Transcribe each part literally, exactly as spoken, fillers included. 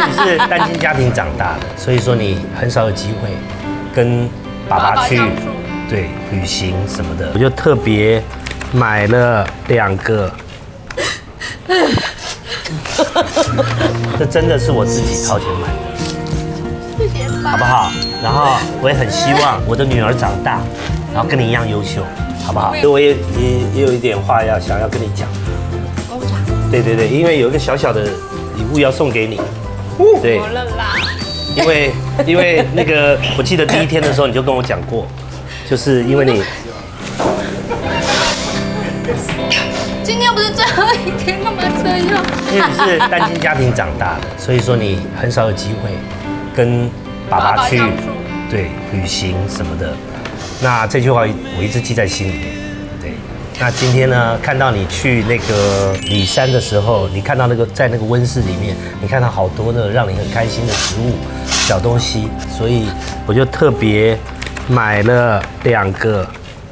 你是单亲家庭长大的，所以说你很少有机会跟爸爸去对旅行什么的，我就特别买了两个。这真的是我自己掏钱买的，谢谢爸，好不好？然后我也很希望我的女儿长大，然后跟你一样优秀，好不好？所以我也也也有一点话要想要跟你讲。跟我讲。对对对，因为有一个小小的礼物要送给你。对。好了啦。因为因为那个，我记得第一天的时候你就跟我讲过，就是因为你。 今天不是最后一天，干嘛这样？ 因为你是单亲家庭长大的，所以说你很少有机会跟爸爸去对旅行什么的。那这句话我一直记在心里。对，那今天呢，看到你去那个里山的时候，你看到那个在那个温室里面，你看到好多的让你很开心的食物、小东西，所以我就特别买了两个。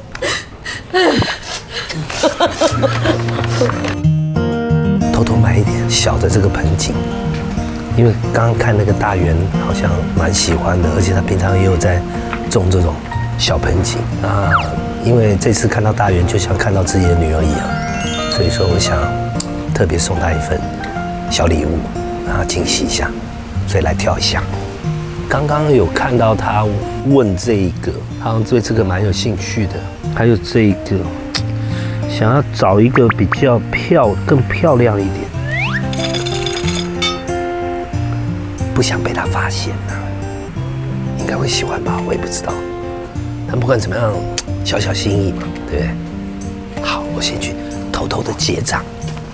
偷偷买一点小的这个盆景，因为刚刚看那个大元好像蛮喜欢的，而且他平常也有在种这种小盆景啊。因为这次看到大元，就像看到自己的女儿一样，所以说我想特别送他一份小礼物，让他惊喜一下，所以来挑一下。刚刚有看到他问这一个，好像对这个蛮有兴趣的，还有这一个。想要找一个比较漂、更漂亮一点，不想被他发现啊，应该会喜欢吧，我也不知道。但不管怎么样，小小心意嘛，对不对？好，我先去偷偷的结账。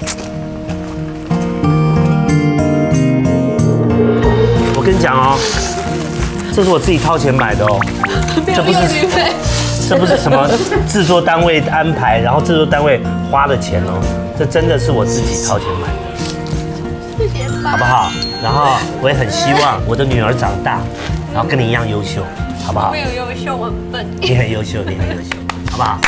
我跟你讲哦，这是我自己掏钱买的哦，这不是。这不是什么制作单位安排，然后制作单位花的钱哦，这真的是我自己掏钱买的，谢谢爸，好不好？然后我也很希望我的女儿长大，然后跟你一样优秀，好不好？我没有优秀，我很笨。你很优秀，你很优秀，好不好？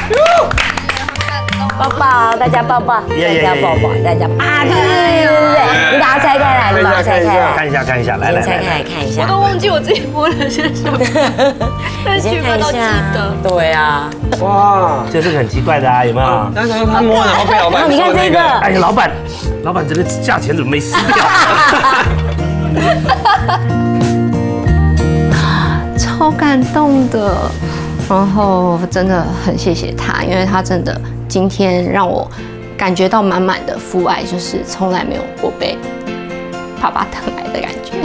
抱抱，大家抱抱，大家抱抱，大家啊！对对对对对，你把它拆开来，你把它拆开来， 看一下看一下，来来拆开来看一下。 我都忘记我自己摸了些什么，但是全部都记得。 对啊， 哇，这是很奇怪的啊，有没有？ 但是他摸，然后被老板， 你看这个， 哎呀，老板，老板这个价钱怎么没撕掉？ 超感动的。然后真的很谢谢他，因为他真的今天让我感觉到满满的父爱，就是从来没有过被爸爸疼爱的感觉。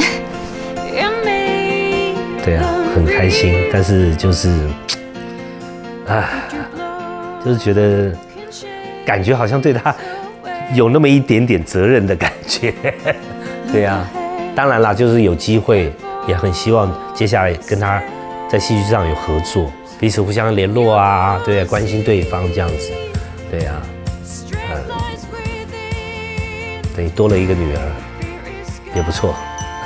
对啊，很开心，但是就是，啊，就是觉得感觉好像对他有那么一点点责任的感觉。对啊，当然啦，就是有机会，也很希望接下来跟他在戏剧上有合作。彼此互相联络啊，对啊，关心对方这样子，对啊，呃，等于多了一个女儿，也不错。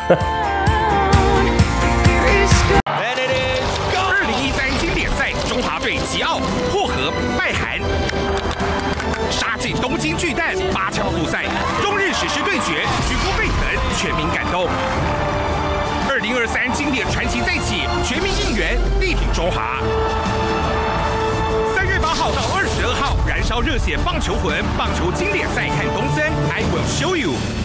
二零一三经典赛，中华队吉奥霍和败韩，杀进东京巨蛋八强复赛，中日史诗对决，举国沸腾，全民感动。二零二三经典传奇再起，全民应援，力挺中华。三月八号到二十二号，燃烧热血棒球魂，棒球经典赛看东森 ，I will show you。